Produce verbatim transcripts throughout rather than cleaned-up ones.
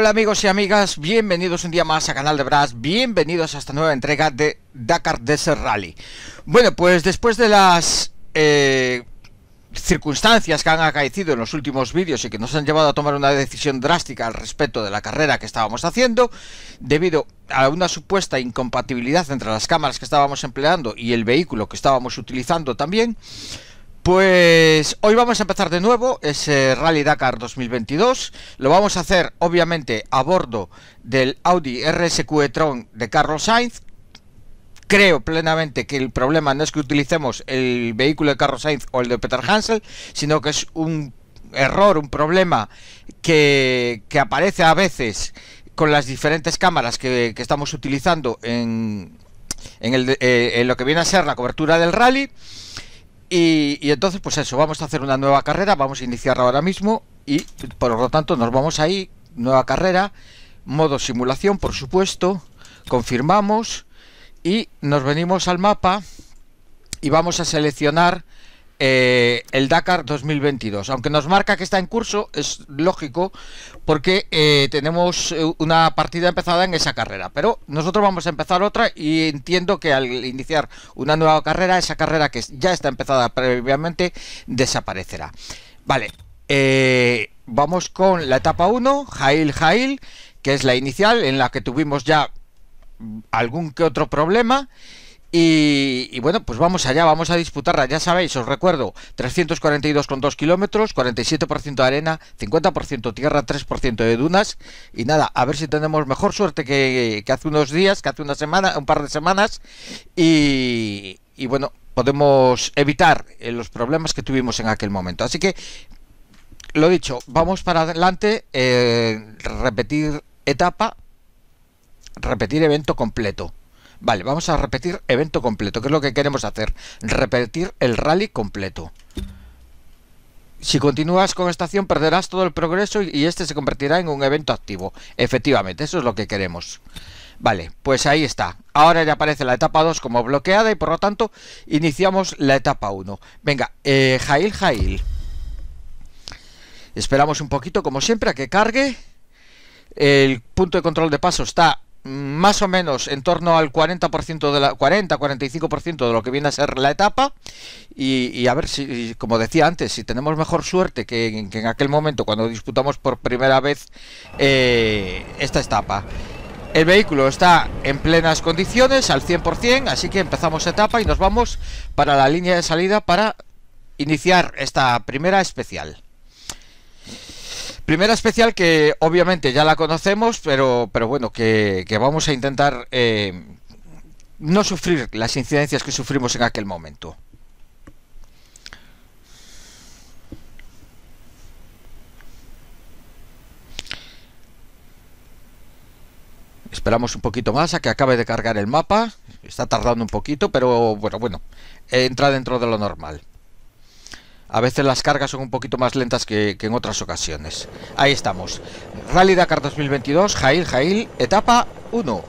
Hola amigos y amigas, bienvenidos un día más a Canal de Brass, bienvenidos a esta nueva entrega de Dakar Desert Rally. Bueno, pues después de las eh, circunstancias que han acaecido en los últimos vídeos y que nos han llevado a tomar una decisión drástica al respecto de la carrera que estábamos haciendo, debido a una supuesta incompatibilidad entre las cámaras que estábamos empleando y el vehículo que estábamos utilizando también, pues hoy vamos a empezar de nuevo ese Rally Dakar dos mil veintidós. Lo vamos a hacer obviamente a bordo del Audi R S Q e-tron de Carlos Sainz. Creo plenamente que el problema no es que utilicemos el vehículo de Carlos Sainz o el de Peter Hansel, sino que es un error, un problema que, que aparece a veces con las diferentes cámaras que, que estamos utilizando en, en, el, eh, en lo que viene a ser la cobertura del rally. Y, y entonces pues eso, vamos a hacer una nueva carrera, vamos a iniciar ahora mismo y por lo tanto nos vamos ahí, nueva carrera, modo simulación por supuesto, confirmamos y nos venimos al mapa y vamos a seleccionar eh, el Dakar dos mil veintidós, aunque nos marca que está en curso, es lógico porque eh, tenemos una partida empezada en esa carrera, pero nosotros vamos a empezar otra y entiendo que al iniciar una nueva carrera, esa carrera que ya está empezada previamente desaparecerá. Vale, eh, vamos con la etapa uno, Jail Jail, que es la inicial en la que tuvimos ya algún que otro problema. Y, y bueno, pues vamos allá, vamos a disputarla. Ya sabéis, os recuerdo, trescientos cuarenta y dos coma dos kilómetros, cuarenta y siete por ciento de arena, cincuenta por ciento tierra, tres por ciento de dunas. Y nada, a ver si tenemos mejor suerte que, que hace unos días, que hace una semana, un par de semanas. Y, y bueno, podemos evitar eh, los problemas que tuvimos en aquel momento. Así que, lo dicho, vamos para adelante, eh, repetir etapa, repetir evento completo. Vale, vamos a repetir evento completo, que es lo que queremos hacer, repetir el rally completo. Si continúas con esta acción perderás todo el progreso y este se convertirá en un evento activo. Efectivamente, eso es lo que queremos. Vale, pues ahí está. Ahora ya aparece la etapa dos como bloqueada y por lo tanto iniciamos la etapa uno. Venga, eh, Jail Jail. Esperamos un poquito como siempre a que cargue. El punto de control de paso está más o menos en torno al cuarenta por ciento de la cuarenta a cuarenta y cinco por ciento de lo que viene a ser la etapa y, y a ver si, como decía antes, si tenemos mejor suerte que, que en aquel momento cuando disputamos por primera vez eh, esta etapa. El vehículo está en plenas condiciones al cien por cien, así que empezamos etapa y nos vamos para la línea de salida para iniciar esta primera especial. Primera especial que obviamente ya la conocemos, pero, pero bueno, que, que vamos a intentar eh, no sufrir las incidencias que sufrimos en aquel momento. Esperamos un poquito más a que acabe de cargar el mapa. Está tardando un poquito, pero bueno, bueno, entra dentro de lo normal. A veces las cargas son un poquito más lentas que, que en otras ocasiones. Ahí estamos. Rally Dakar dos mil veintidós, Jail Jail, etapa uno.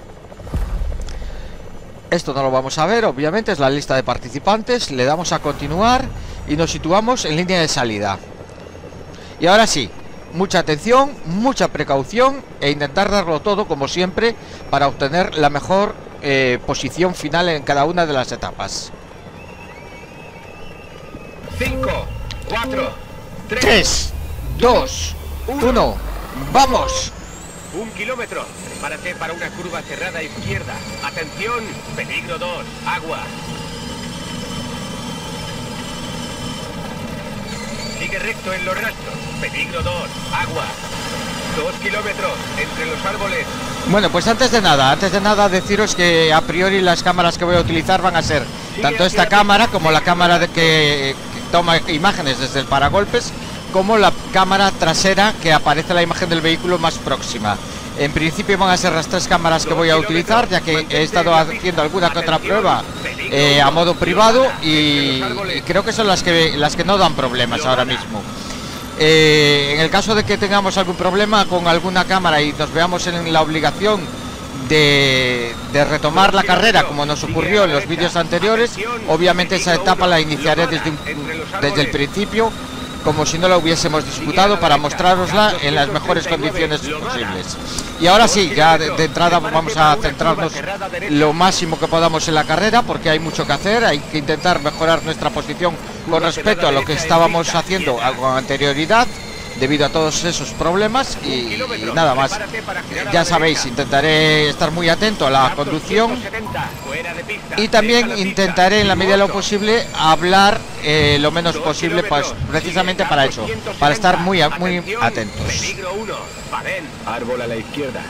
Esto no lo vamos a ver, obviamente, es la lista de participantes. Le damos a continuar y nos situamos en línea de salida. Y ahora sí, mucha atención, mucha precaución e intentar darlo todo, como siempre, para obtener la mejor eh, posición final en cada una de las etapas. cinco, cuatro, tres, dos, uno, ¡vamos! Un kilómetro. Prepárate para una curva cerrada izquierda. Atención, peligro dos, agua. Sigue recto en los rastros. Peligro dos, agua. Dos kilómetros entre los árboles. Bueno, pues antes de nada, antes de nada deciros que a priori las cámaras que voy a utilizar van a ser tanto esta cámara como la cámara de que, que toma imágenes desde el paragolpes, como la cámara trasera que aparece la imagen del vehículo más próxima. En principio van a ser las tres cámaras que voy a utilizar, ya que he estado haciendo alguna que otra prueba eh, a modo privado y, y creo que son las que, las que no dan problemas ahora mismo. Eh, en el caso de que tengamos algún problema con alguna cámara y nos veamos en la obligación de, de retomar la carrera, como nos ocurrió en los vídeos anteriores, obviamente esa etapa la iniciaré desde, un, desde el principio como si no la hubiésemos disputado, para mostrarosla en las mejores condiciones posibles. Y ahora sí, ya de, de entrada vamos a centrarnos lo máximo que podamos en la carrera, porque hay mucho que hacer, hay que intentar mejorar nuestra posición con respecto a lo que estábamos haciendo con anterioridad, debido a todos esos problemas. Y, y nada más, ya sabéis, intentaré estar muy atento a la conducción y también intentaré en la medida de lo posible hablar eh, lo menos posible, pues precisamente para eso, para estar muy, muy atentos. Árbol a la izquierda.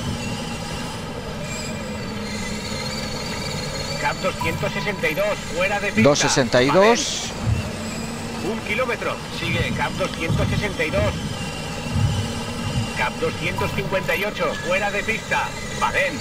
Cap doscientos sesenta y dos, fuera de pista. doscientos sesenta y dos. Un kilómetro, sigue Cap doscientos sesenta y dos. Cap doscientos cincuenta y ocho, fuera de pista. Badén.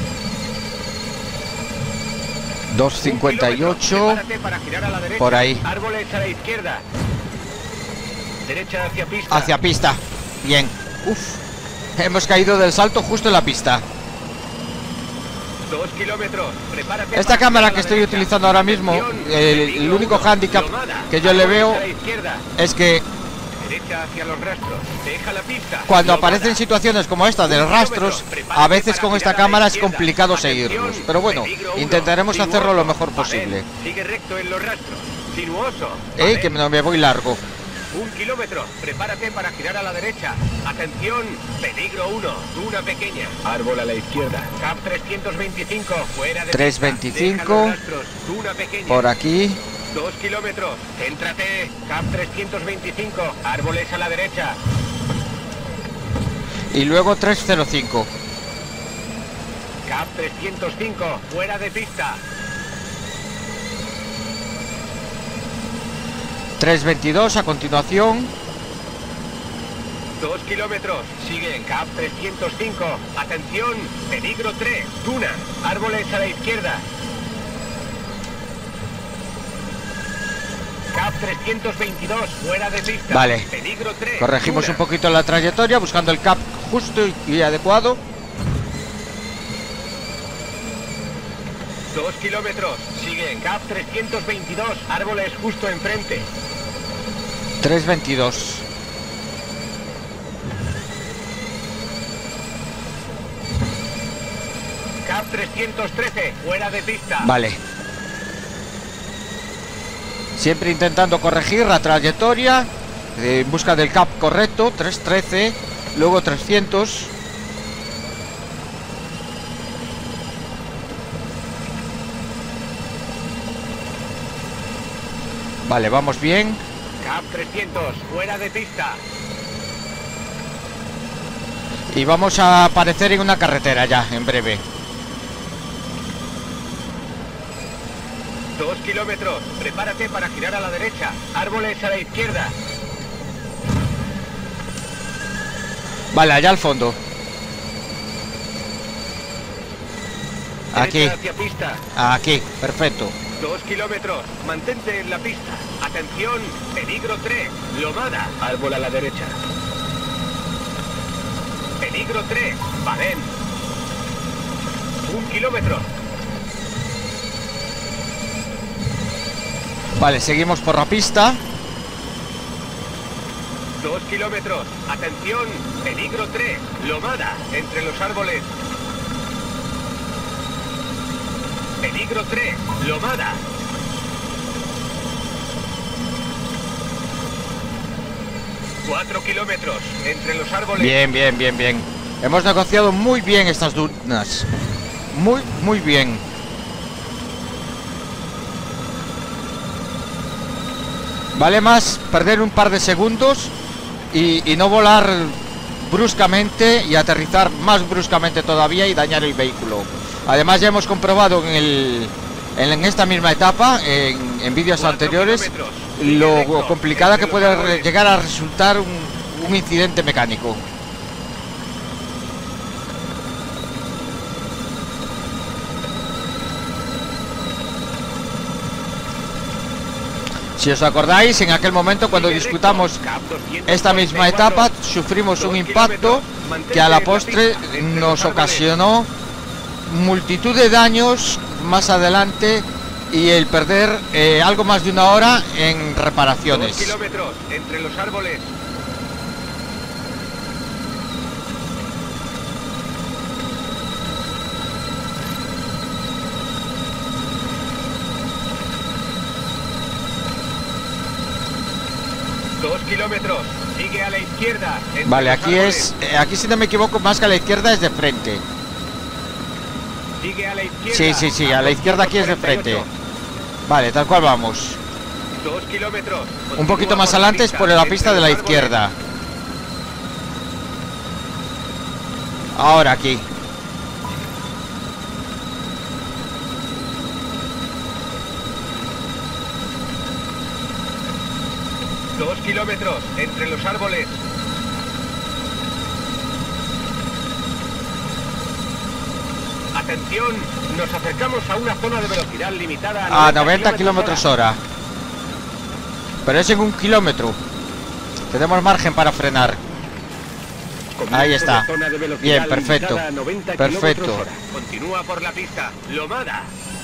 doscientos cincuenta y ocho. Para girar a la derecha. Por ahí. Árboles a la izquierda. Derecha hacia pista. Hacia pista. Bien. Uf. Hemos caído del salto justo en la pista. Dos kilómetros. Prepárate. Esta cámara que estoy utilizando ahora mismo, el, el único hándicap que yo le veo es que hacia los rastros. Deja la pista. Cuando aparecen situaciones como esta de rastros, a veces con esta cámara es complicado seguirlos. Pero bueno, intentaremos hacerlo lo mejor posible. Sigue recto en los rastros. Sinuoso. Eh, que no me voy largo. Un kilómetro, prepárate para girar a la derecha. Atención, peligro uno, duna pequeña. Árbol a la izquierda. Cap trescientos veinticinco, fuera de trescientos veinticinco. rastros, duna pequeña. Por aquí. Dos kilómetros, céntrate. Cap trescientos veinticinco, árboles a la derecha. Y luego trescientos cinco. Cap trescientos cinco, fuera de pista. trescientos veintidós a continuación. Dos kilómetros, sigue en Cap trescientos cinco. Atención, peligro tres, duna, árboles a la izquierda. Cap trescientos veintidós, fuera de pista. Vale, peligro tres, corregimos duna. un poquito la trayectoria, buscando el cap justo y adecuado. Dos kilómetros, sigue en Cap trescientos veintidós, árboles justo enfrente. trescientos veintidós. Cap trescientos trece, fuera de pista. Vale. Siempre intentando corregir la trayectoria eh, en busca del cap correcto. trescientos trece, luego trescientos. Vale, vamos bien. Cap trescientos, fuera de pista. Y vamos a aparecer en una carretera ya, en breve. Dos kilómetros, prepárate para girar a la derecha. Árboles a la izquierda. Vale, allá al fondo. Aquí. Derecha hacia pista. Aquí, perfecto. Dos kilómetros, mantente en la pista. Atención, peligro tres, lomada. Árbol a la derecha. Peligro tres, Badén. Un kilómetro. Vale, seguimos por la pista. Dos kilómetros, atención, peligro tres, lomada, entre los árboles. Peligro tres, lomada. Cuatro kilómetros, entre los árboles. Bien, bien, bien, bien. Hemos negociado muy bien estas dunas. Muy, muy bien. Vale más perder un par de segundos y, y no volar bruscamente y aterrizar más bruscamente todavía y dañar el vehículo. Además ya hemos comprobado en, el, en esta misma etapa, en, en vídeos anteriores, lo complicada que puede llegar a resultar un, un incidente mecánico. Si os acordáis, en aquel momento cuando disputamos esta misma etapa, sufrimos un impacto que a la postre nos ocasionó multitud de daños más adelante y el perder eh, algo más de una hora en reparaciones. Dos kilómetros entre los árboles. Dos kilómetros. Sigue a la izquierda. Vale, aquí es... Eh, aquí si no me equivoco, más que a la izquierda es de frente. Sigue a la izquierda. Sí, sí, sí, a la izquierda aquí es de frente. Vale, tal cual vamos. Dos kilómetros. Un poquito más adelante es por la pista de la izquierda. Ahora aquí. Dos kilómetros entre los árboles. Atención, nos acercamos a una zona de velocidad limitada a noventa kilómetros hora. Pero es en un kilómetro. Tenemos margen para frenar. Ahí está. Bien, perfecto. Perfecto. Continúa por la pista. Lomada.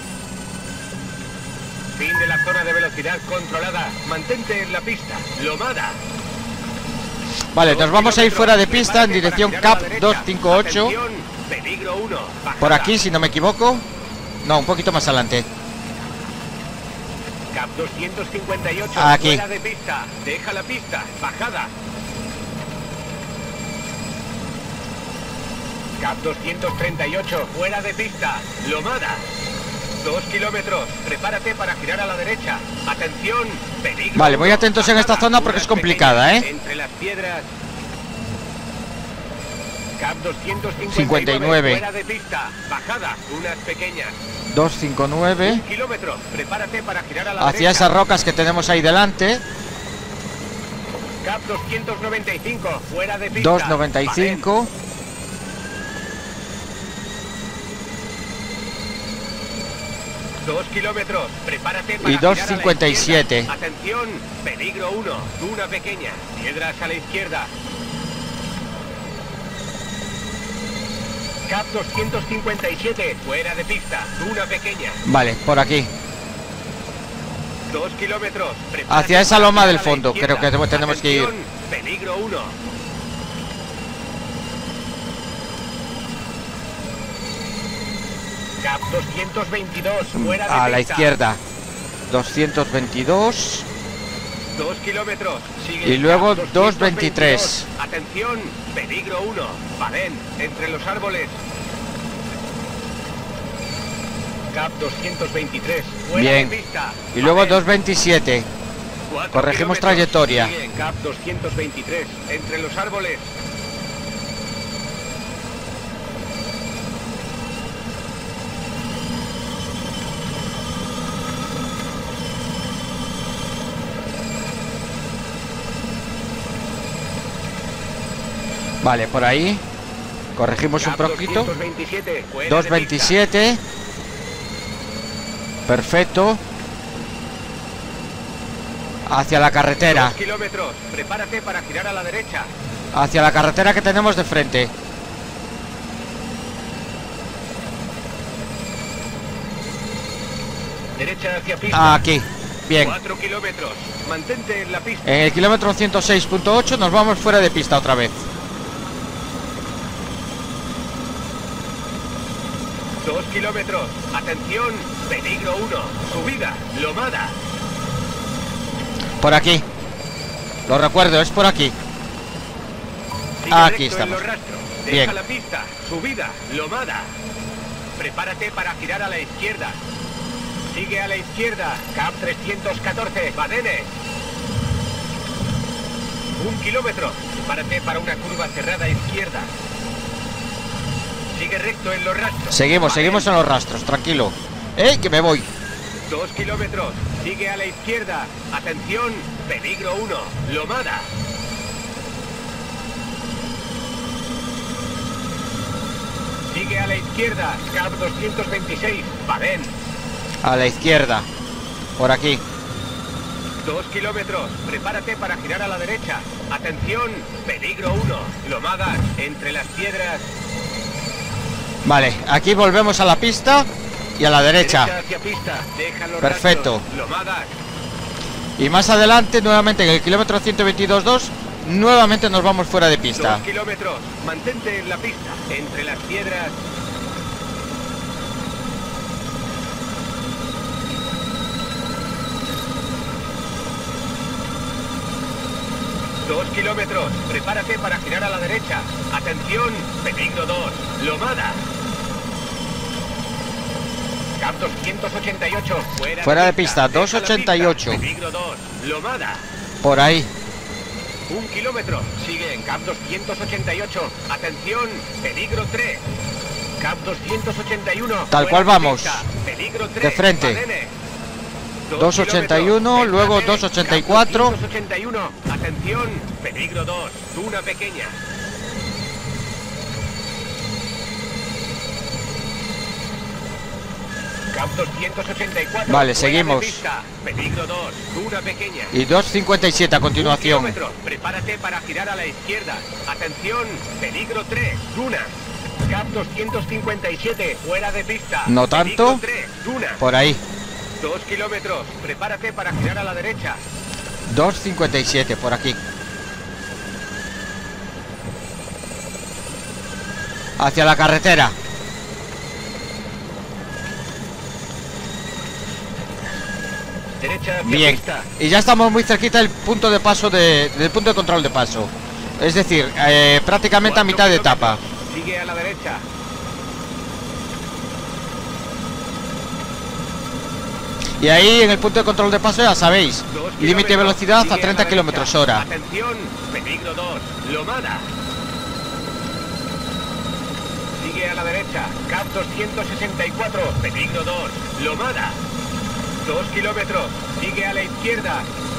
Fin de la zona de velocidad controlada. Mantente en la pista. Lomada. Vale, nos vamos a ir fuera de pista en dirección C A P doscientos cincuenta y ocho. Peligro uno. Por aquí, si no me equivoco. No, un poquito más adelante. C A P doscientos cincuenta y ocho. Aquí. Fuera de pista. Deja la pista. Bajada. C A P doscientos treinta y ocho. Fuera de pista. Lomada. Dos kilómetros. Prepárate para girar a la derecha. Atención. Peligro. Vale, voy atentos en esta zona porque es complicada, ¿eh? Entre las piedras. C A P doscientos cincuenta y nueve. Fuera de pista. Bajada. Unas pequeñas. doscientos cincuenta y nueve. Un kilómetro. Prepárate para girar a la hacia derecha. esas rocas que tenemos ahí delante. C A P doscientos noventa y cinco. Fuera de pista. doscientos noventa y cinco. Vale. Dos kilómetros, prepárate para y doscientos cincuenta y siete. Atención, peligro uno, duna pequeña, piedras a la izquierda. C A P doscientos cincuenta y siete, fuera de pista, duna pequeña. Vale, por aquí. Dos kilómetros, hacia esa loma del fondo, creo que tenemos que ir. Peligro uno. C A P doscientos veintidós, fuera de a la pista. izquierda. doscientos veintidós. Dos kilómetros. Sigue y luego C A P doscientos veintitrés. Atención, peligro uno. Badén, entre los árboles. C A P doscientos veintitrés. Fuera Bien. de pista. Y luego Badén. doscientos veintisiete. Cuatro Corregimos kilómetros. trayectoria. Sigue C A P doscientos veintitrés. Entre los árboles. Vale, por ahí. Corregimos un poquito. doscientos veintisiete. Fuera doscientos de veintisiete. Perfecto. Hacia la pista. carretera. Dos kilómetros. Prepárate para girar a la derecha. Hacia la carretera que tenemos de frente. Derecha hacia pista. Aquí. Bien. Cuatro kilómetros. Mantente en la pista. En el kilómetro ciento seis punto ocho nos vamos fuera de pista otra vez. Dos kilómetros. Atención. Peligro uno. Subida. Lomada. Por aquí. Lo recuerdo, es por aquí. Sigue Aquí recto en estamos. los rastros. Deja Bien. la pista. Subida. Lomada. Prepárate para girar a la izquierda. Sigue a la izquierda. C A P trescientos catorce. Badenes. Un kilómetro. Prepárate para una curva cerrada izquierda. Sigue recto en los rastros. Seguimos, Badén. seguimos en los rastros, tranquilo. ¡Eh, que me voy! Dos kilómetros. Sigue a la izquierda. Atención. Peligro uno. Lomada. Sigue a la izquierda. C A P doscientos veintiséis. Badén. A la izquierda. Por aquí. Dos kilómetros. Prepárate para girar a la derecha. Atención. Peligro uno. Lomadas. Entre las piedras. Vale, aquí volvemos a la pista. y a la derecha. Hacia pista. Deja los Perfecto. rastros. Lomadas. Y más adelante, nuevamente en el kilómetro ciento veintidós punto dos, nuevamente nos vamos fuera de pista. Dos kilómetros. Mantente en la pista. Entre las piedras. Dos kilómetros. Prepárate para girar a la derecha. Atención. Peligro dos. Lomada. Cap doscientos ochenta y ocho. Fuera, Fuera de pista. Deja la doscientos ochenta y ocho. pista. Peligro dos. Lomada. Por ahí. Un kilómetro. Sigue en Cap doscientos ochenta y ocho. Atención. Peligro tres. Cap doscientos ochenta y uno. Tal cual Fuera de vamos. pista. Peligro tres. De frente. Badene. Dos doscientos ochenta y uno, kilómetros. luego Badene. doscientos ochenta y cuatro. Cap doscientos ochenta y uno. Atención. Peligro dos. Duna pequeña. Cap doscientos ochenta y cuatro. Vale, fuera seguimos. de pista. Peligro dos. Duna pequeña. Y doscientos cincuenta y siete a continuación. Un kilómetro. Prepárate para girar a la izquierda. Atención. Peligro tres. Duna. Cap doscientos cincuenta y siete. Fuera de pista. No tanto. Peligro tres. Duna. Por ahí. Dos kilómetros. Prepárate para girar a la derecha. doscientos cincuenta y siete por aquí. Hacia la carretera. Derecha hacia Bien. pista. Y ya estamos muy cerquita del punto de paso de, del punto de control de paso. Es decir, eh, prácticamente a Cuatro mitad de kilómetros. etapa. Sigue a la derecha. Y ahí en el punto de control de paso ya sabéis, Dos límite de kilómetros. velocidad Sigue a la treinta derecha. kilómetros hora. Atención. Peligro dos. Lomada. Sigue a la derecha. Cap doscientos sesenta y cuatro. Peligro dos. Lomada. Dos kilómetros. Sigue a la izquierda.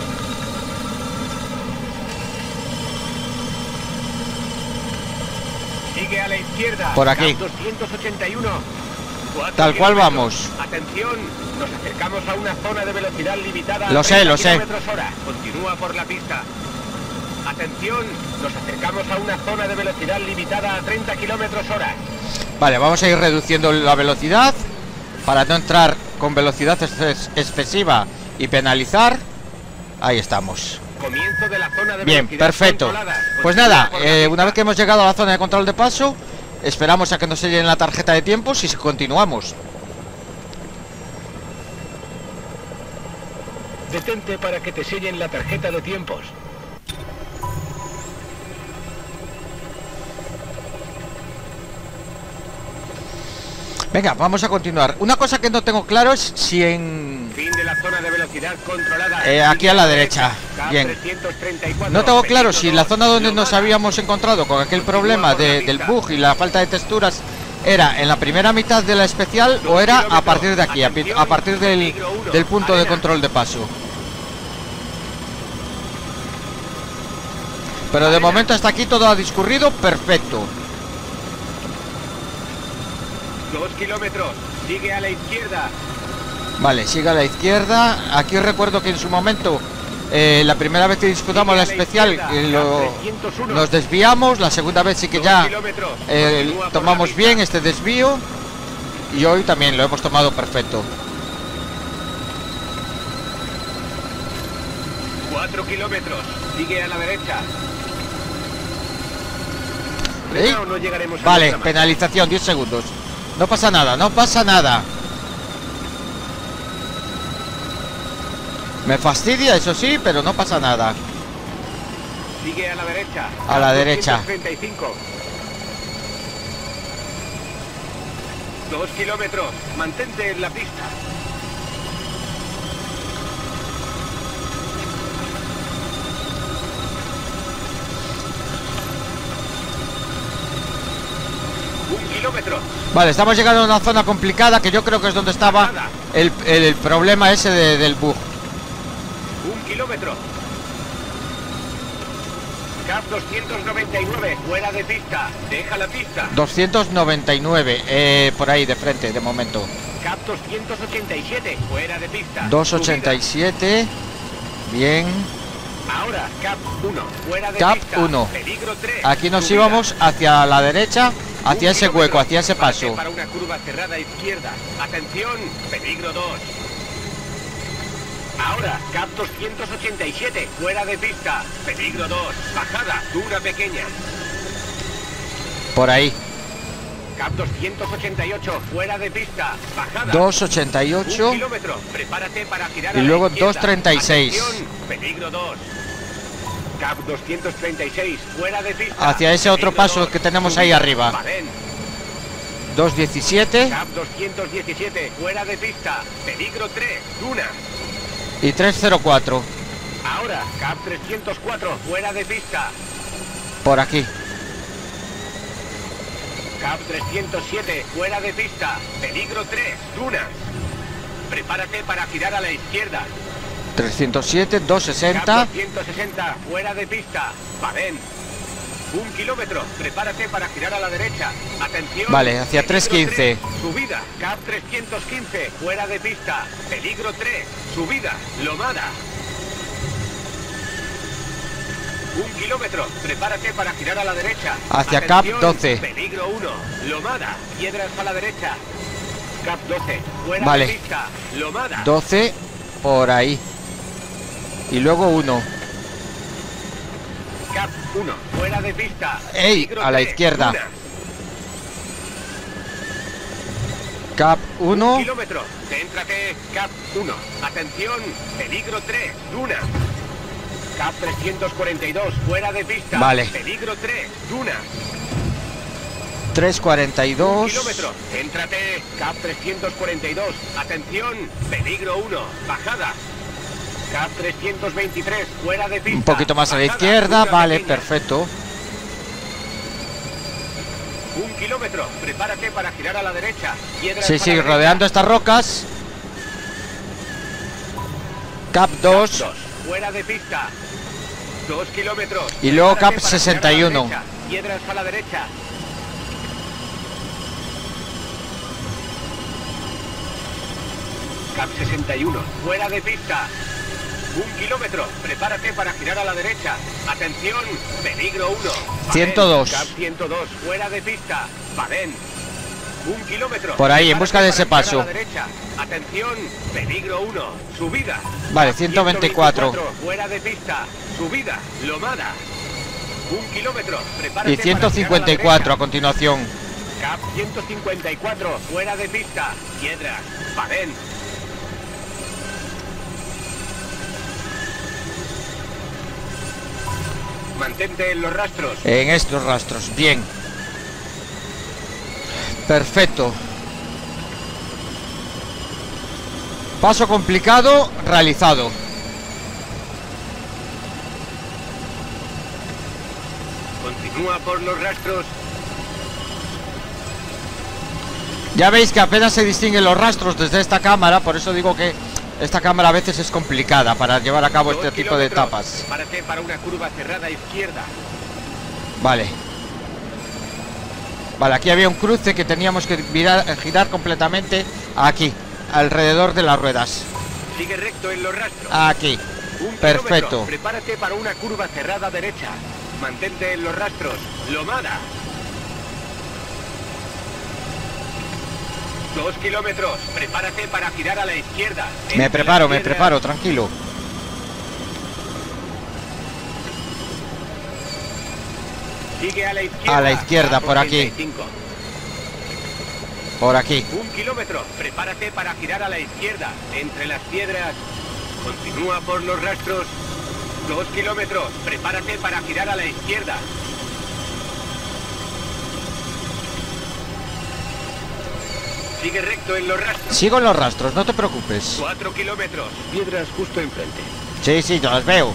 Sigue a la izquierda. Por aquí. Cap doscientos ochenta y uno. Cuatro Tal cual kilómetros. vamos. Atención. Nos acercamos a una zona de velocidad limitada. a Lo sé, treinta lo sé. kilómetros hora. Continúa por la pista. Atención. Nos acercamos a una zona de velocidad limitada a treinta kilómetros hora. Vale, vamos a ir reduciendo la velocidad para no entrar con velocidad ex- excesiva y penalizar. Ahí estamos. Comienzo de la zona de Bien, velocidad perfecto. controlada. Pues Continúa nada, por la eh, pista. una vez que hemos llegado a la zona de control de paso, esperamos a que nos sellen la tarjeta de tiempos y continuamos. Detente para que te sellen la tarjeta de tiempos. Venga, vamos a continuar. Una cosa que no tengo claro es si en... Fin de la zona de velocidad controlada. Eh, aquí a la derecha. Cap Bien. trescientos treinta y cuatro. No tengo claro Peligro si la dos. zona donde nos Lomada. habíamos encontrado con aquel Continúa problema por la de- del pista. bug y la falta de texturas era en la primera mitad de la especial o era a partir de aquí, a, pi- a partir del, del punto de control de paso. Pero de momento hasta aquí todo ha discurrido perfecto. Dos kilómetros. Sigue a la izquierda. Vale, sigue a la izquierda. Aquí recuerdo que en su momento, eh, la primera vez que disputamos Sigue la a la especial, izquierda. eh, lo- Cap trescientos uno. nos desviamos. La segunda vez sí que Dos ya kilómetros. eh, Continúa por tomamos la bien pista. este desvío. Y hoy también lo hemos tomado perfecto. Cuatro kilómetros. Sigue a la derecha. ¿Eh? No, no llegaremos a Vale, nuestra meta. penalización, diez segundos. No pasa nada, no pasa nada. Me fastidia, eso sí, pero no pasa nada. Sigue a la derecha. A la Cap derecha. doscientos treinta y cinco. Dos kilómetros. Mantente en la pista. Un kilómetro. Vale, estamos llegando a una zona complicada que yo creo que es donde estaba el, el- el problema ese de- del bug. Un kilómetro. Cap doscientos noventa y nueve. Fuera de pista. Deja la pista. doscientos noventa y nueve, eh, por ahí de frente, de momento. Cap doscientos ochenta y siete. Fuera de pista. doscientos ochenta y siete. Bien. Ahora, Cap uno. Fuera de Cap pista. uno. Peligro tres. Aquí nos Subida. íbamos hacia la derecha hacia ese hueco, hacia ese paso. Para una curva cerrada izquierda. Atención, peligro dos. Ahora, Cap doscientos ochenta y siete, fuera de pista. Peligro dos, bajada, duna pequeña. Por ahí. Cap doscientos ochenta y ocho, fuera de pista, bajada. dos ochenta y ocho. Un kilómetro, prepárate para girar Y a la luego izquierda. dos treinta y seis. Atención, peligro dos. Cap doscientos treinta y seis, fuera de pista. Hacia ese otro Peligro paso dos, que tenemos subida, ahí arriba. Badén. dos diecisiete Cap doscientos diecisiete, fuera de pista. Peligro tres, duna. y tres cero cuatro. Ahora, Cap trescientos cuatro, fuera de pista. Por aquí. Cap trescientos siete, fuera de pista. Peligro tres, dunas. Prepárate para girar a la izquierda. trescientos siete, doscientos sesenta. Cap doscientos sesenta, fuera de pista. Badén. Un kilómetro, prepárate para girar a la derecha. Atención. Vale, hacia peligro tres quince. tres, subida. Cap trescientos quince, fuera de pista. Peligro tres, subida. Lomada. Un kilómetro, prepárate para girar a la derecha. Hacia Atención, Cap doce. Peligro uno, lomada. Piedras a la derecha. Cap doce, fuera Vale. de pista. Lomada. doce por ahí. Y luego uno. Cap uno, fuera de pista. ¡Ey! Peligro A la tres, izquierda. dunas. Cap Un uno. kilómetro, céntrate. Cap uno, atención. Peligro tres, duna. Cap trescientos cuarenta y dos, fuera de pista. Vale. Peligro tres, duna. tres cuarenta y Un dos. kilómetro, céntrate. Cap trescientos cuarenta y dos, atención. Peligro uno, bajada. Cap trescientos veintitrés, fuera de pista. Un poquito más a la bajada, izquierda. duna Vale, pequeña. perfecto. Un kilómetro, prepárate para girar a la derecha. Piedras Sí, a sí, la derecha. rodeando estas rocas. Cap dos. Dos, fuera de pista. Dos kilómetros. Y luego Prepárate Cap para sesenta y girar a la uno. derecha. Piedras a la derecha. Cap sesenta y uno, fuera de pista. Un kilómetro, prepárate para girar a la derecha. Atención, peligro uno. Badén. ciento dos. Cap ciento dos, fuera de pista. Badén. Un kilómetro. Por ahí, en prepárate busca de ese para girar paso. a la derecha. Atención, peligro uno. Subida. Vale, Cap ciento veinticuatro. fuera de pista. Subida. Lomada. Un kilómetro. Prepárate Y para ciento cincuenta y girar a la cuatro a derecha. continuación. Cap ciento cincuenta y cuatro. Fuera de pista. Piedra. Badén. Mantente en los rastros. En estos rastros. Bien. Perfecto. Paso complicado realizado. Continúa por los rastros. Ya veis que apenas se distinguen los rastros desde esta cámara. Por eso digo que esta cámara a veces es complicada para llevar a cabo Dos este tipo de kilómetros. etapas. Párate para una curva cerrada izquierda. Vale. Vale, aquí había un cruce que teníamos que virar, girar completamente aquí, alrededor de las ruedas. Sigue recto en los rastros. Aquí. Un Perfecto. kilómetro. Prepárate para una curva cerrada derecha. Mantente en los rastros. Lomada. Dos kilómetros. Prepárate para girar a la izquierda. Me Entre preparo, las me piedras. preparo, tranquilo. Sigue a la izquierda. A la izquierda, A por aquí. ochenta y cinco. Por aquí. Un kilómetro. Prepárate para girar a la izquierda. Entre las piedras. Continúa por los rastros. Dos kilómetros. Prepárate para girar a la izquierda. Sigue recto en los rastros. Sigo en los rastros, no te preocupes. Cuatro kilómetros. Piedras justo enfrente. Sí, sí, yo las veo.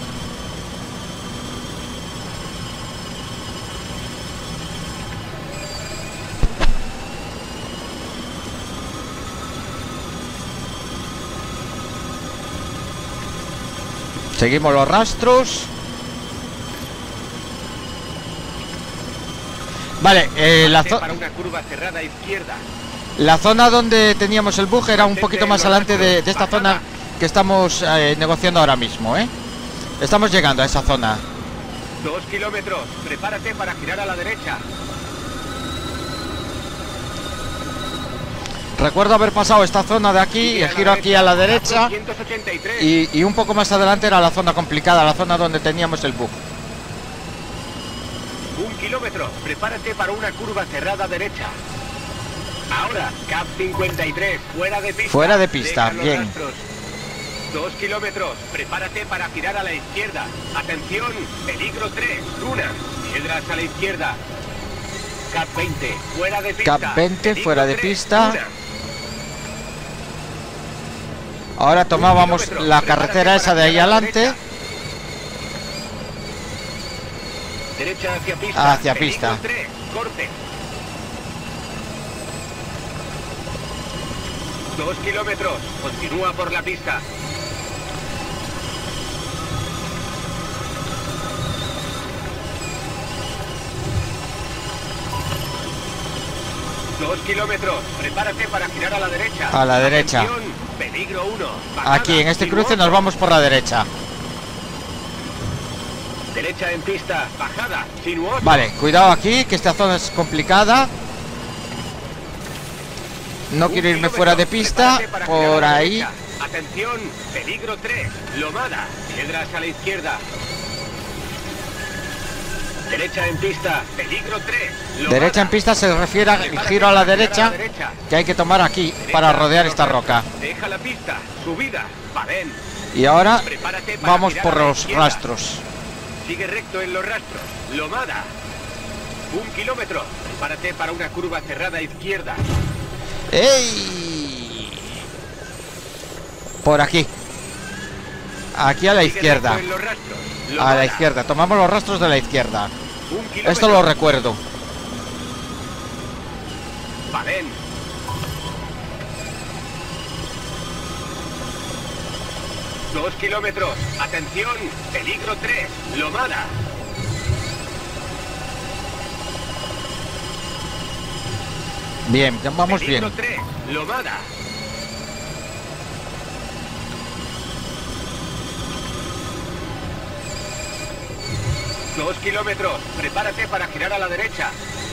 Seguimos los rastros. Vale, eh, la, zo- Para una curva cerrada izquierda. la zona donde teníamos el bug era un poquito más adelante de, de esta zona que estamos eh, negociando ahora mismo, ¿eh? Estamos llegando a esa zona. Dos kilómetros. Prepárate para girar a la derecha. Recuerdo haber pasado esta zona de aquí, el giro aquí a la derecha y, y un poco más adelante era la zona complicada, la zona donde teníamos el bug. Un kilómetro, prepárate para una curva cerrada derecha. Ahora, Cap cincuenta y tres, fuera de pista. Fuera de pista, bien. Rastros. Dos kilómetros, prepárate para girar a la izquierda. Atención, peligro tres, duna, piedras a la izquierda. Cap veinte, fuera de pista. Cap veinte, peligro fuera de tres, pista. duna. Ahora tomábamos la carretera esa de ahí adelante. Derecha hacia pista. Hacia pista. tres, corte. Dos kilómetros. Continúa por la pista. Dos kilómetros. Prepárate para girar a la derecha. A la derecha. Atención, peligro uno. Bajada, Aquí en este cruce sinuoso. nos vamos por la derecha. Derecha en pista. Bajada. Sinuoso. Vale, cuidado aquí, que esta zona es complicada. No Un quiero irme kilómetro, fuera de pista. prepárate para girar a Por la ahí. derecha. Atención, peligro tres, lomada, piedras a la izquierda. Derecha en pista, peligro tres, lomada. Derecha en pista se refiere al Prepárate giro a la para girar derecha derecha. que hay que tomar aquí Derecha para hacia rodear los esta rastros. roca. Deja la pista, subida, Badén. Y ahora Prepárate para vamos girar por a la los izquierda. rastros. Sigue recto en los rastros, lomada. Un kilómetro, prepárate para una curva cerrada izquierda. ¡Ey! Por aquí. Aquí a la Sigue izquierda. recto en los rastros, A lomada. la izquierda. Tomamos los rastros de la izquierda. Un kilómetro. Esto lo recuerdo. Badén. Dos kilómetros. Atención. Peligro tres. Lomada. Bien, ya vamos Peligro bien. tres. Lomada. Dos kilómetros. Prepárate para girar a la derecha.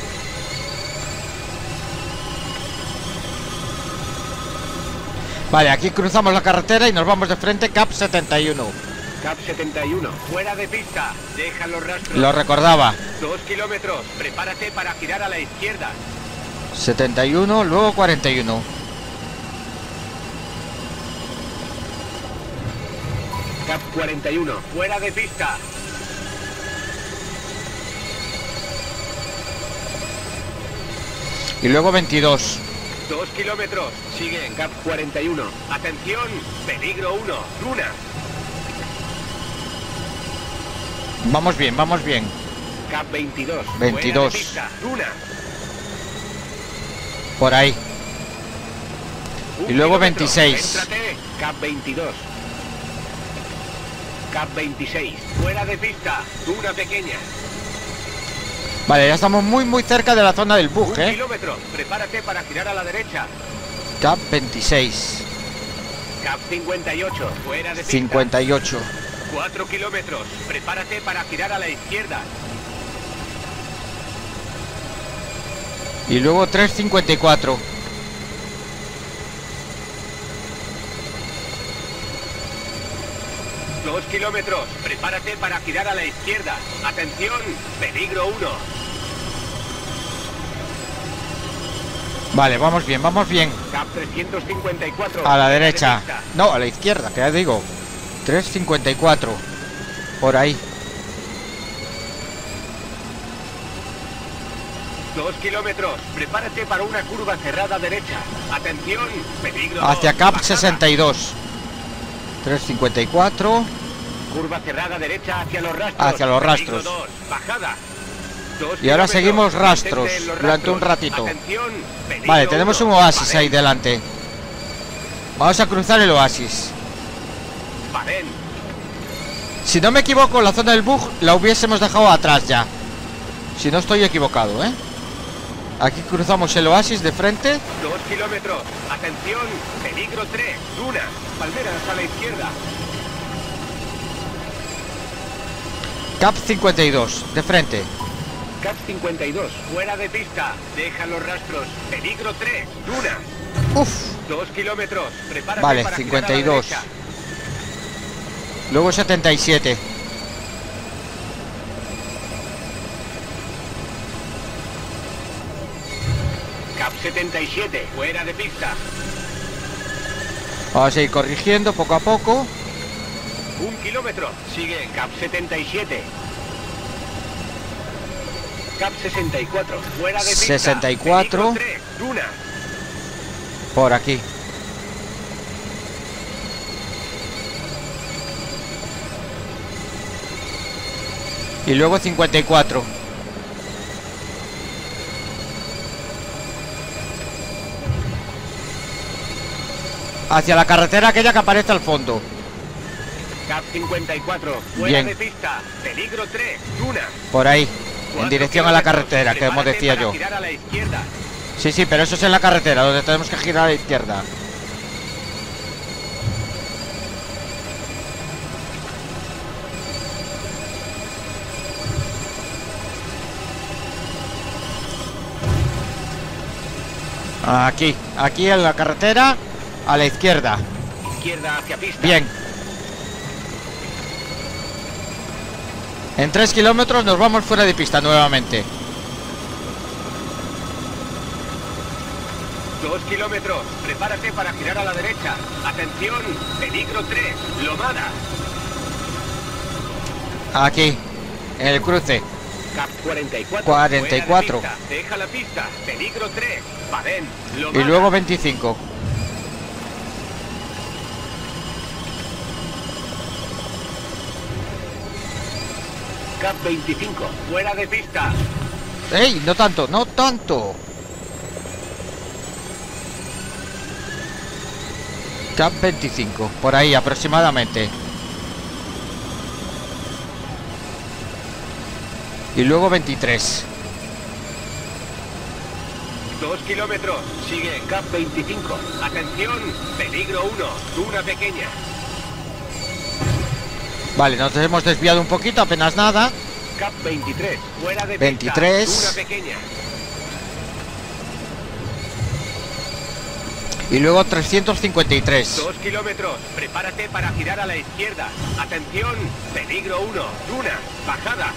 Vale, aquí cruzamos la carretera y nos vamos de frente. Cap setenta y uno. Cap setenta y uno. Fuera de pista. Deja los rastros. Lo recordaba. Dos kilómetros. Prepárate para girar a la izquierda. setenta y uno, luego cuarenta y uno. Cap cuarenta y uno. Fuera de pista. Y luego veintidós. Dos kilómetros. Sigue en Cap cuarenta y uno. Atención. Peligro uno. Duna. Vamos bien, vamos bien. Cap veintidós. veintidós. Fuera de pista. Duna. Por ahí. Un Y luego kilómetro. veintiséis. Céntrate. Cap veintidós. Cap veintiséis. Fuera de pista. Duna pequeña. Vale, ya estamos muy muy cerca de la zona del bug, Un ¿eh? kilómetro. Prepárate para girar a la derecha. Cap veintiséis. Cap cincuenta y ocho. Fuera de pista. cincuenta y ocho. Cuatro kilómetros. Prepárate para girar a la izquierda. Y luego tres cincuenta y cuatro. Dos kilómetros. Prepárate para girar a la izquierda. Atención. Peligro uno. Vale, vamos bien, vamos bien. Cap trescientos cincuenta y cuatro. A la fuera de derecha. pista. No, a la izquierda, que ya digo. tres cincuenta y cuatro. Por ahí. Dos kilómetros. Prepárate para una curva cerrada derecha. Atención. Peligro Hacia dos. Cap Bajada. sesenta y dos. tres cincuenta y cuatro. Curva cerrada derecha hacia los rastros. Hacia los Peligro rastros. dos. Bajada. Dos Y ahora kilómetros. seguimos rastros Mantente en los durante un rastros. ratito. Atención. Peligro Vale, tenemos un uno. oasis Badén. ahí delante. Vamos a cruzar el oasis. Badén. Si no me equivoco, la zona del bug la hubiésemos dejado atrás ya. Si no estoy equivocado, ¿eh? Aquí cruzamos el oasis de frente. Dos kilómetros. Atención. Peligro tres. Duna. Palmeras a la izquierda. Cap cincuenta y dos, de frente. Cap cincuenta y dos. Fuera de pista. Deja los rastros. Peligro tres. Duna. Uf. Dos kilómetros. Prepárate Vale, para cincuenta y girar a la dos. derecha. Luego setenta y siete. Cap setenta y siete. Fuera de pista. Vamos a ir corrigiendo poco a poco. Un kilómetro. Sigue Cap setenta y siete. Cap sesenta y cuatro. Fuera de pista. sesenta y cuatro. Peligro tres. Duna. Por aquí. Y luego cincuenta y cuatro. Hacia la carretera aquella que aparece al fondo. Cap cincuenta y cuatro. Bien. Fuera de pista. Peligro tres. Duna. Por ahí. En Cuatro dirección a la kilómetros. carretera, que como Prepárate decía para yo. girar a la izquierda. Sí, sí, pero eso es en la carretera, donde tenemos que girar a la izquierda. Aquí, aquí en la carretera, a la izquierda. Izquierda hacia pista. Bien. En tres kilómetros nos vamos fuera de pista nuevamente. Dos kilómetros. Prepárate para girar a la derecha. Atención. Peligro tres. Lomada. Aquí, en el cruce. Cap cuarenta y cuatro. cuarenta y cuatro. Fuera de pista. Deja la pista. Peligro tres. Badén. Y Lomada. luego veinticinco. Cap veinticinco. Fuera de pista. ¡Ey! No tanto, no tanto. Cap veinticinco, por ahí aproximadamente. Y luego veintitrés. Dos kilómetros. Sigue Cap veinticinco. Atención. Peligro uno. Duna pequeña. Vale, nos hemos desviado un poquito, apenas nada. Cap veintitrés. Fuera de veintitrés. pista. Duna pequeña. Y luego trescientos cincuenta y tres. Dos kilómetros. Prepárate para girar a la izquierda. Atención. Peligro uno. Duna. Bajada.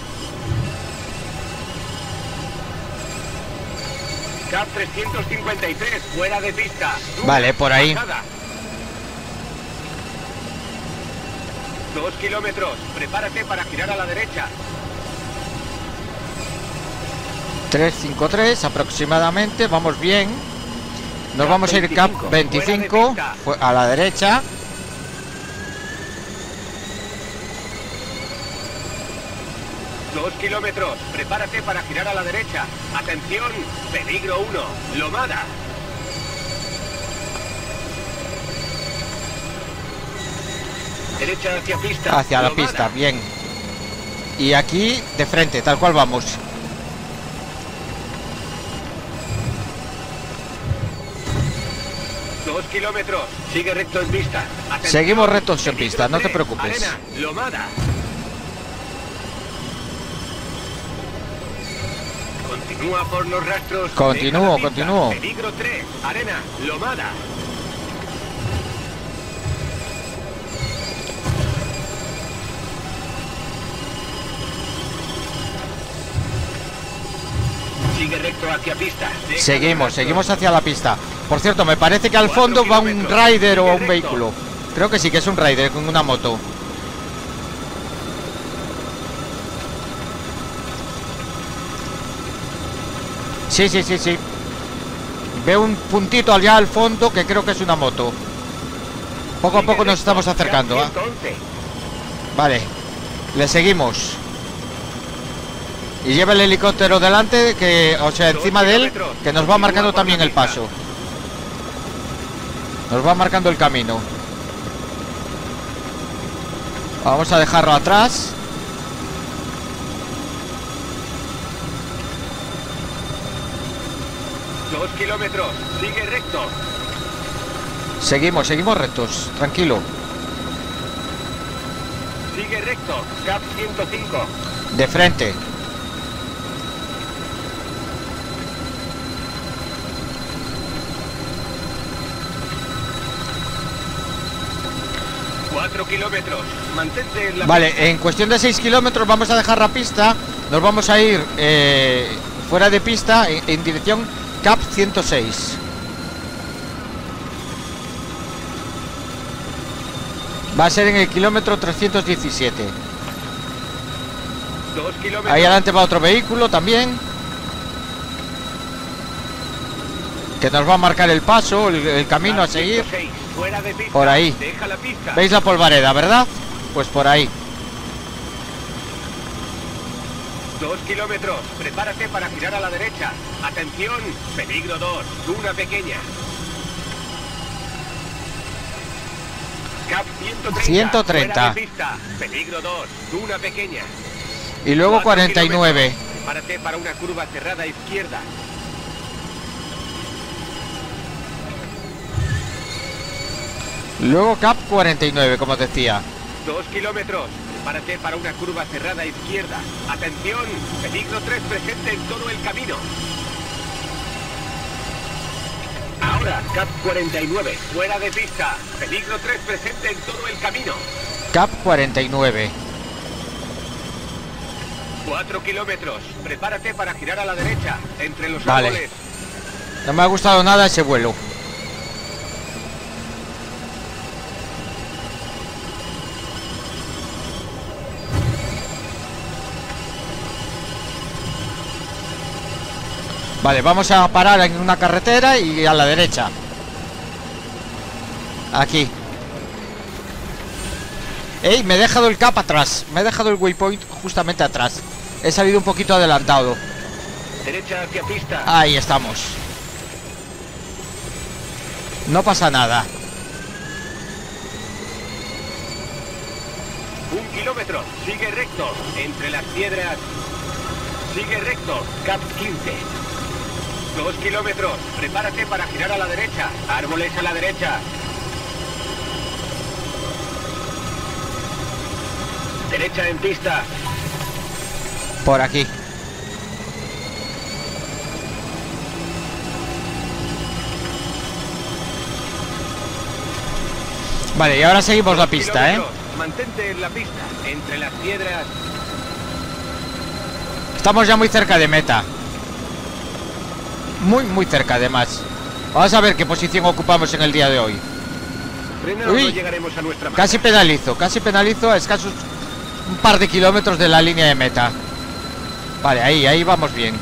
Cap trescientos cincuenta y tres. Fuera de pista. Duna. Vale, por ahí. Bajada. Dos kilómetros. Prepárate para girar a la derecha. trescientos cincuenta y tres aproximadamente, vamos bien. Nos Cap vamos a ir Cap veinticinco, veinticinco, fuera de fue a la derecha. Dos kilómetros. Prepárate para girar a la derecha. Atención. Peligro uno. Lomada. Derecha hacia pista. Hacia la Lomada. pista, bien. Y aquí de frente, tal cual vamos. Dos kilómetros. Sigue recto en pista. Atención. Seguimos rectos en Peligro pista, no te tres. preocupes. Arena. Lomada. Continúa por los rastros. Continúo, Deja la pista. continúo. Peligro tres. Arena. Lomada. Sigue recto hacia pista. Deja Seguimos, los rastros. seguimos hacia la pista. Por cierto, me parece que al Cuatro fondo va un kilómetros. rider o Sigue un recto. vehículo. Creo que sí, que es un rider con una moto. Sí, sí, sí, sí. Veo un puntito allá al fondo que creo que es una moto. Poco a Sigue poco nos recto. estamos acercando. Cap ¿ah? ciento once. Vale, le seguimos. Y lleva el helicóptero delante, que, o sea, encima de él, que nos va marcando también el paso. Nos va marcando el camino. Vamos a dejarlo atrás. Dos kilómetros. Sigue recto. Seguimos, seguimos rectos, tranquilo. Sigue recto. Cap ciento cinco. De frente. cuatro kilómetros. Mantente en la Vale, pista. en cuestión de seis kilómetros vamos a dejar la pista. Nos vamos a ir eh, fuera de pista en, en dirección Cap ciento seis. Va a ser en el kilómetro trescientos diecisiete. Dos kilómetros. Ahí adelante va otro vehículo también, que nos va a marcar el paso, el, el camino a seguir. ciento seis, fuera de pista. Por ahí. Deja la pista. ¿Veis la polvareda, verdad? Pues por ahí. Dos kilómetros. Prepárate para girar a la derecha. Atención. Peligro dos. Duna pequeña. Cap ciento treinta. ciento treinta. Fuera de pista. Peligro dos. Duna pequeña. Y luego Cuatro cuarenta y nueve. kilómetros. Prepárate para una curva cerrada a izquierda. Luego Cap cuarenta y nueve, como decía. Dos kilómetros. Prepárate para una curva cerrada a izquierda. Atención. Peligro tres presente en todo el camino. Ahora, Cap cuarenta y nueve. Fuera de pista. Peligro tres presente en todo el camino. Cap cuarenta y nueve. Cuatro kilómetros. Prepárate para girar a la derecha. Entre los Vale. árboles. No me ha gustado nada ese vuelo. Vale, vamos a parar en una carretera y a la derecha. Aquí. ¡Ey! Me he dejado el cap atrás. Me he dejado el waypoint justamente atrás. He salido un poquito adelantado. Derecha hacia pista. Ahí estamos. No pasa nada. Un kilómetro. Sigue recto. Entre las piedras. Sigue recto. Cap quince. Dos kilómetros. Prepárate para girar a la derecha. Árboles a la derecha. Derecha en pista. Por aquí. Vale, y ahora seguimos la pista, ¿eh? Kilómetros. Mantente en la pista. Entre las piedras. Estamos ya muy cerca de meta. Muy, muy cerca además. Vamos a ver qué posición ocupamos en el día de hoy. Frena o Uy, no llegaremos a nuestra meta. Casi penalizo, casi penalizo a escasos un par de kilómetros de la línea de meta. Vale, ahí, ahí vamos bien.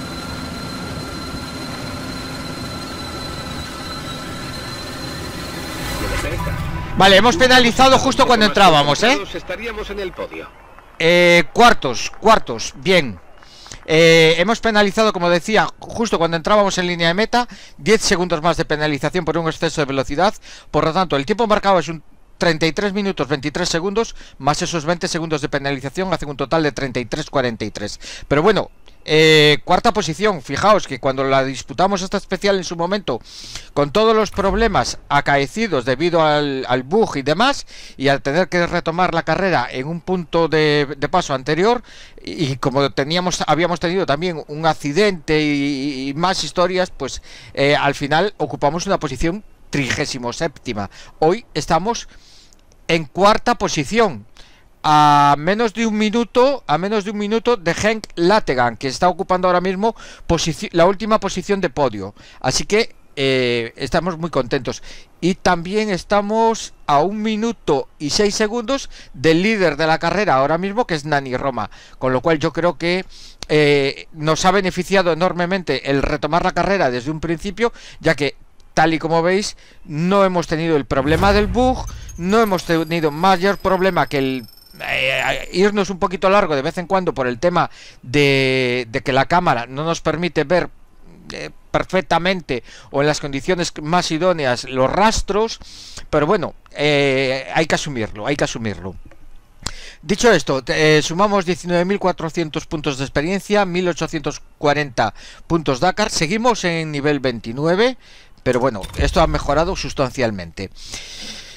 Vale, hemos penalizado justo cuando entrábamos, ¿eh? Estaríamos en el podio. Eh, cuartos, cuartos, bien. Eh, hemos penalizado, como decía, justo cuando entrábamos en línea de meta, diez segundos más de penalización por un exceso de velocidad. Por lo tanto, el tiempo marcado es un treinta y tres minutos veintitrés segundos, más esos veinte segundos de penalización, hacen un total de treinta y tres cuarenta y tres. Pero bueno, eh, cuarta posición. Fijaos que cuando la disputamos esta especial en su momento, con todos los problemas acaecidos debido al, al bug y demás, y al tener que retomar la carrera en un punto de, de paso anterior, y, y como teníamos habíamos tenido también un accidente y, y más historias, pues eh, al final ocupamos una posición trigésimo séptima. Hoy estamos en cuarta posición, a menos de un minuto, a menos de un minuto de Henk Lategan, que está ocupando ahora mismo la última posición de podio. Así que eh, estamos muy contentos. Y también estamos a un minuto y seis segundos del líder de la carrera ahora mismo, que es Nani Roma. Con lo cual yo creo que eh, nos ha beneficiado enormemente el retomar la carrera desde un principio, ya que tal y como veis, no hemos tenido el problema del bug, no hemos tenido mayor problema que el eh, irnos un poquito largo de vez en cuando por el tema de, de que la cámara no nos permite ver eh, perfectamente o en las condiciones más idóneas los rastros, pero bueno, eh, hay que asumirlo, hay que asumirlo. Dicho esto, eh, sumamos diecinueve mil cuatrocientos puntos de experiencia, mil ochocientos cuarenta puntos Dakar, seguimos en nivel veintinueve. Pero bueno, esto ha mejorado sustancialmente.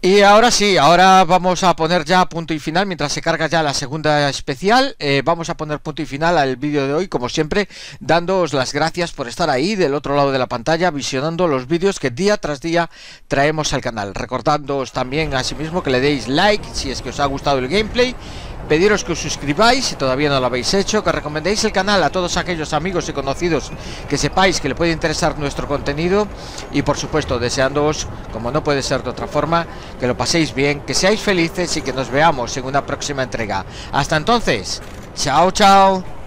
Y ahora sí, ahora vamos a poner ya punto y final, mientras se carga ya la segunda especial, eh, vamos a poner punto y final al vídeo de hoy, como siempre, dándoos las gracias por estar ahí del otro lado de la pantalla, visionando los vídeos que día tras día traemos al canal. Recordándoos también asimismo que le deis like si es que os ha gustado el gameplay. Pediros que os suscribáis si todavía no lo habéis hecho, que recomendéis el canal a todos aquellos amigos y conocidos que sepáis que le puede interesar nuestro contenido y por supuesto deseándoos, como no puede ser de otra forma, que lo paséis bien, que seáis felices y que nos veamos en una próxima entrega. Hasta entonces, chao chao.